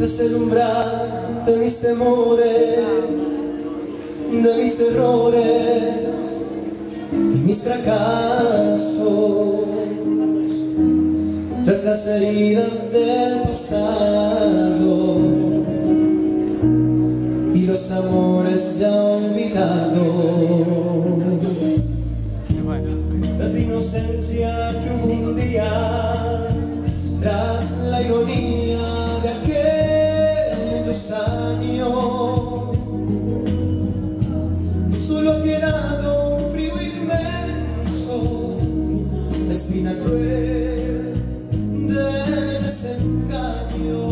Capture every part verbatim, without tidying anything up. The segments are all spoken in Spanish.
tras el umbral de mis temores, de mis errores y mis fracasos, tras las heridas del pasado y los amores ya olvidados, tras la inocencia que hubo un día, tras la ironía de aquellos años, solo ha quedado un frío inmenso, la espina cruel del desengaño.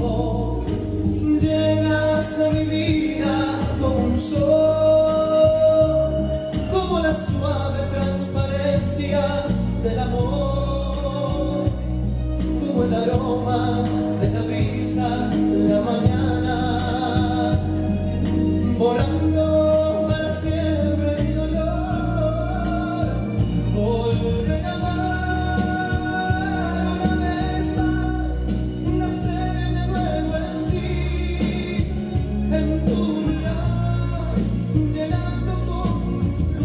Llegas a mi vida como un sol, como la suave transparencia del amor, como el aroma de la brisa de la mañana, borrando para siempre mi dolor. Volver a amar una vez más, nacer de nuevo en ti, en tu mirar, llenando con tu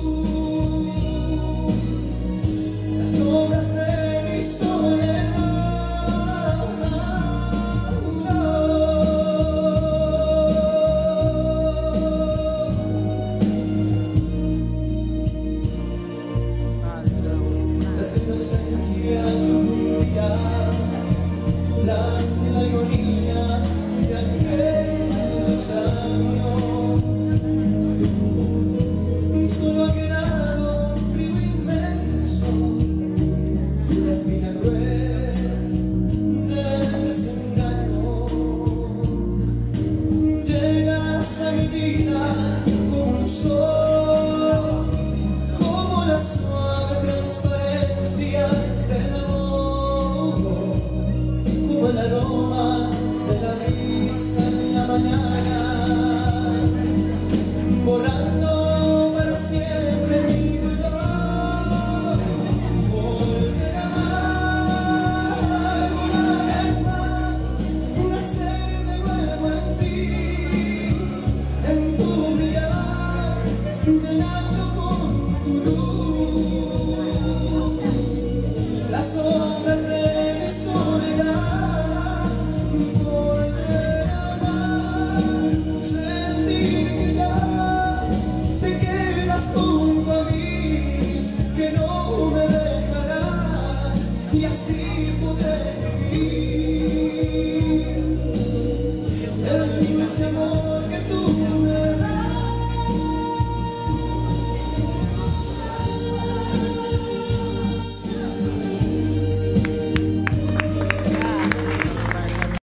luz las sombras de mi soledad. Inocencia que un día, tras la ironía de aquellos años, solo ha quedado un frío inmenso, una espina cruel del desengaño. Llegas a mi vida como un sol, como la suave transparencia del amor, como el aroma de la brisa en la mañana, borrando para siempre mi dolor. Volver a amar una vez más, nacer de nuevo en ti, en tu mirar, llenando con tu luz las sombras de mi soledad. Volver a amar, sentir que ya te quedas junto a mí, que no me dejarás, y así podré